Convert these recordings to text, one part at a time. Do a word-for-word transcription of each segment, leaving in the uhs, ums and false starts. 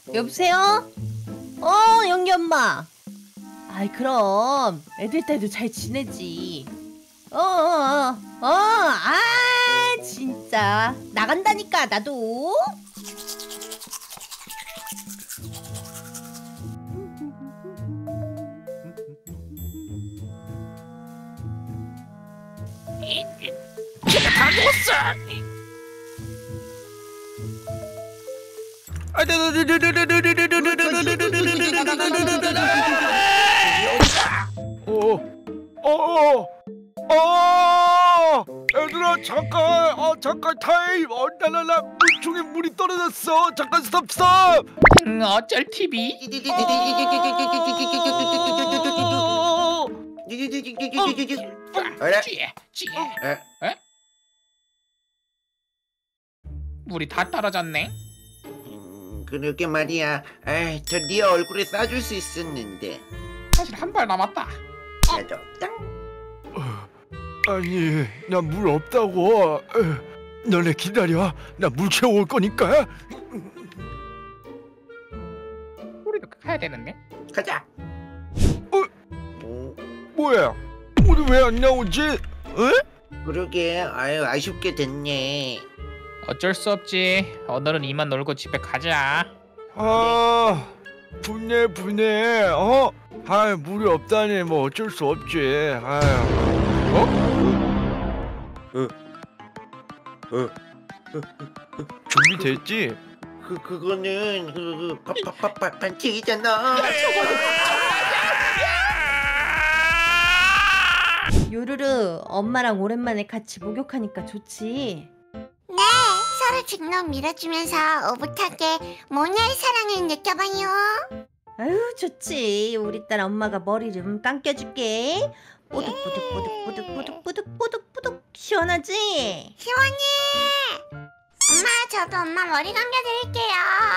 여보세요? 어, 영기 엄마. 아이, 그럼 애들 때도 잘 지내지. 어, 어, 어, 어, 아, 진짜 나간다니까 나도. 다 죽었어. 어, 어, 어, 얘들아 잠깐, 어 잠깐 타임. 어, 나나나 물총에 물이 떨어졌어. 잠깐 스톱 스톱. 음, 어쩔 티비? 쥐에 쥐에. 에? 물이 다 떨어졌네. 음, 그러게 말이야. 아, 저네 얼굴에 쏴줄 수 있었는데. 사실 한 발 남았다. 나도 없다. 아니, 나 물 없다고. 너네 기다려. 나 물 채워올 거니까. 우리도 가야 되는데. 가자. 어? 어, 뭐야? 우리 왜 안 나오지? 에? 그러게. 아유, 아쉽게 됐네. 어쩔 수 없지. 오늘은 이만 놀고 집에 가자. 아, 분해 분해. 어? 아, 물이 없다니 뭐 어쩔 수 없지. 아유. 어? 어? 어? 준비됐지? 그 그거는 그 파파파파 반칙이잖아. 요루루, 엄마랑 오랜만에 같이 목욕하니까 좋지? 네, 서로 주먹 밀어주면서 오붓하게 모녀의 사랑을 느껴봐요. 아유, 좋지. 우리 딸 엄마가 머리 좀 감겨줄게. 뽀득뽀득뽀득뽀득뽀득뽀득뽀득뽀득 시원하지? 시원해. 엄마, 저도 엄마 머리 감겨드릴게요.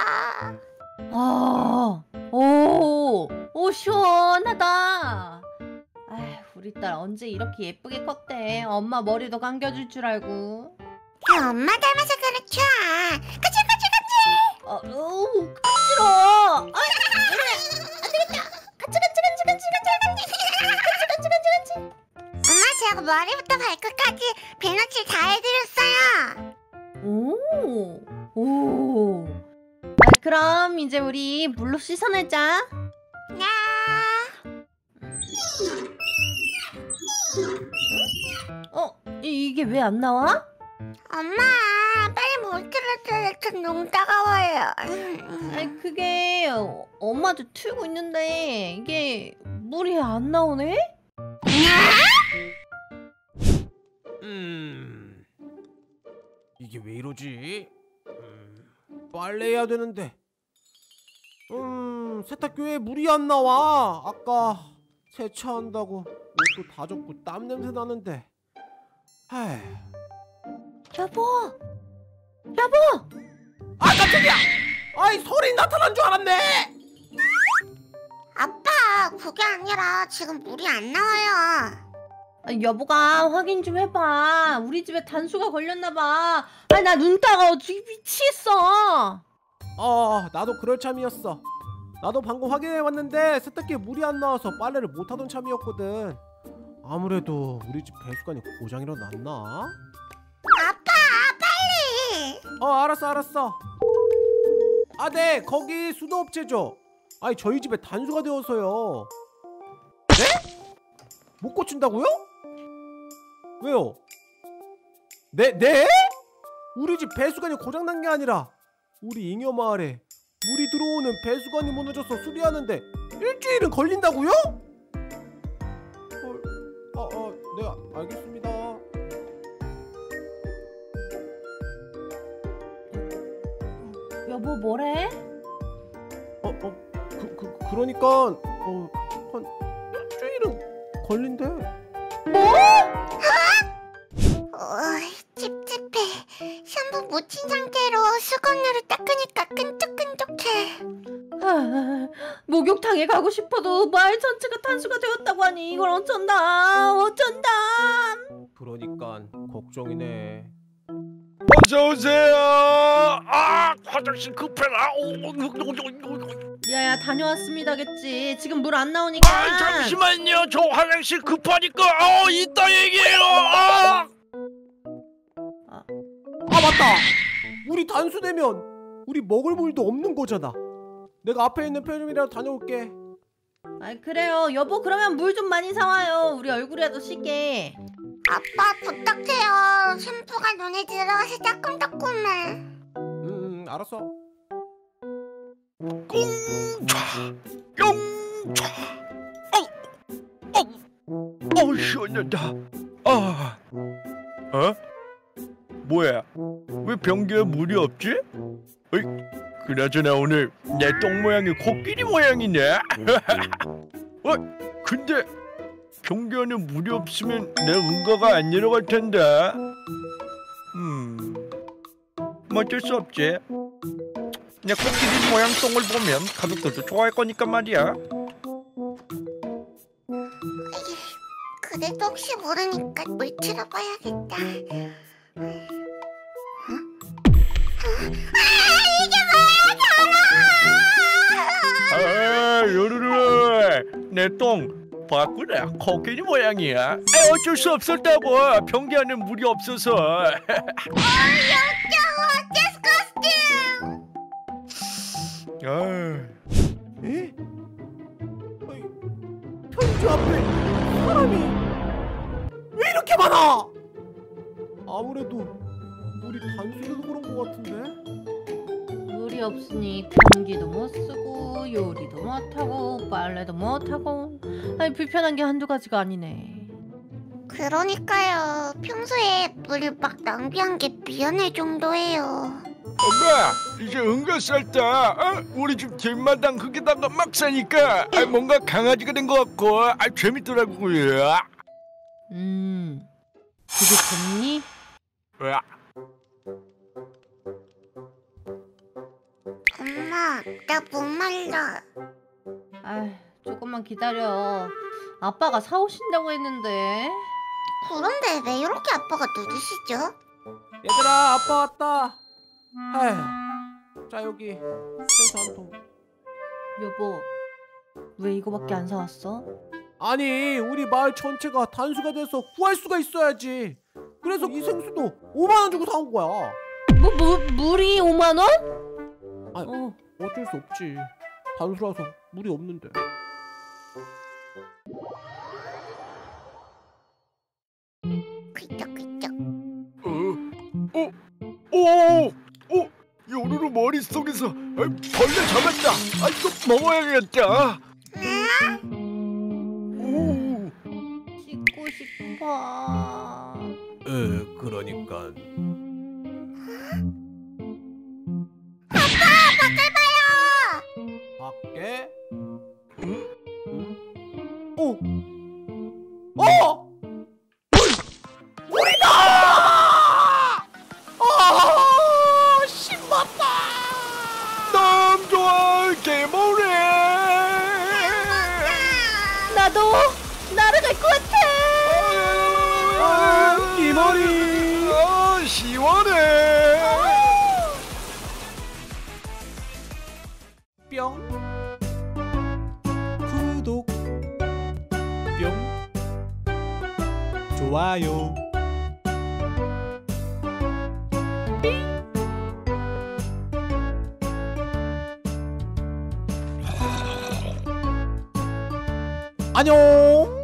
아, 오, 오, 시원하다. 아휴, 우리 딸 언제 이렇게 예쁘게 컸대. 엄마 머리도 감겨줄 줄 알고. 저 엄마 닮아서 그렇죠. 그치 그치 그치. 어, 오, 간지러워. 아, 안 되겠다. 간지, 간지, 간지, 간지, 간지, 간지, 간지, 간지, 간지. 엄마, 제가 머리부터 발끝까지 비누칠 다 해드렸어요. 오, 오. 아, 그럼 이제 우리 물로 씻어내자. 네. 어, 이- 이게 왜 안 나와? 엄마, 빨리 물 틀어줘요. 너무 따가워요. 아니, 그게 어, 엄마도 틀고 있는데 이게 물이 안 나오네? 음... 이게 왜 이러지? 음... 빨래해야 되는데. 음... 세탁기에 물이 안 나와. 아까 세차한다고 옷도 다 젖고 땀 냄새 나는데. 하이... 여보, 여보. 아, 깜짝이야! 아이, 설이 나타난 줄 알았네! 아빠, 그게 아니라 지금 물이 안 나와요. 아, 여보가 확인 좀 해봐. 우리 집에 단수가 걸렸나봐. 아, 나 눈 따가워. 지금 미치겠어. 어, 나도 그럴 참이었어. 나도 방금 확인해봤는데 세탁기에 물이 안 나와서 빨래를 못하던 참이었거든. 아무래도 우리 집 배수관이 고장이라도 났나? 아빠, 빨리. 어, 알았어 알았어. 아, 네, 거기 수도업체죠? 아니, 저희 집에 단수가 되어서요. 네? 못 고친다고요? 왜요? 네? 네? 우리 집 배수관이 고장난 게 아니라 우리 잉여 마을에 물이 들어오는 배수관이 무너져서 수리하는데 일주일은 걸린다고요? 어, 어, 어, 네, 알겠습니다. 여보, 뭐래? 어, 어, 그, 그, 그러니까 어, 한 일주일은 걸린대. 어이, 찝찝해. 샴푸 묻힌 상태로 수건으로 닦으니까 끈적끈적해. 아, 목욕탕에 가고 싶어도 마을 전체가 탄수가 되었다고 하니 이걸 어쩐다, 어쩐다. 그러니까 걱정이네. 어서 오세요. 아, 화장실 급해라. 리아야 다녀왔습니다겠지. 지금 물 안 나오니까. 아 잠시만요. 저 화장실 급하니까. 어 이따 얘기해요. 아, 아 맞다. 물이 단수되면 우리 먹을 물도 없는 거잖아. 내가 앞에 있는 편의점이라도 다녀올게. 아 그래요 여보. 그러면 물 좀 많이 사와요. 우리 얼굴이라도 씻게. 아빠 부탁해요. 샴푸가 눈에 들어가서 따끔따끔해. 음, 음 알았어. 꽁차 꽁차. 어, 어, 어 시원하다. 아, 어? 뭐야? 왜 변기에 물이 없지? 어이, 그나저나 오늘 내 똥 모양이 코끼리 모양이네. 어? 근데 변기 안에 물이 없으면 내 응가가 안 내려갈 텐데. 음, 뭐 어쩔 수 없지. 내 코끼리 모양 똥을 보면 가족들도 좋아할 거니까 말이야. 그래도 혹시 모르니까 물 틀어봐야겠다. 어? 아, 이게 뭐야, 아, 요루루, 내 똥 봤구나. 코끼리 모양이야. 아, 어쩔 수 없었다고. 변기 안에 물이 없어서. 아, 역겨워. 디스커스팅. 아, 에? 어이, 편의점 앞에 사람이 왜 이렇게 많아? 아무래도 물이 단순해서 그런 것 같은데? 물이 없으니 변기도 못 쓰고 요리도 못 하고 빨래도 못 하고. 아니 불편한 게 한두 가지가 아니네. 그러니까요. 평소에 물 막 낭비한 게 미안할 정도예요. 엄마, 이제 응가 쌀다. 어? 우리 집 뒷마당 흙에다가 막 사니까 아, 뭔가 강아지가 된 것 같고 아, 재밌더라고요. 음 그게 됐니? 으아. 엄마, 나 목말라. 아 조금만 기다려. 아빠가 사오신다고 했는데. 그런데 왜 이렇게 아빠가 늦으시죠? 얘들아 아빠 왔다. 아휴. 자 여기 생수 한 통. 여보 왜 이거밖에 안 사왔어? 아니 우리 마을 전체가 단수가 돼서 구할 수가 있어야지. 그래서 이 생수도 오만 원 주고 사온 거야. 뭐, 뭐 물이 오만 원? 아니, 어. 어쩔 수 없지. 단수라서 물이 없는데. 끄적끄적. 어? 어? 오! 오! 요루루 머릿속에서 아, 벌레 잡았다. 아, 이거 먹어야겠다. 오! 씻고 싶어. 에 그러니까. 아빠, 밖을 봐요. 밖에? 응? 응? 오! 어! 물이다! 아! 신봤다! 너무 좋아, 개모래. 나도 날아갈 것 같아. 아, 이 머리! 아, 시원해. 뿅 구독 뿅 좋아요 안녕.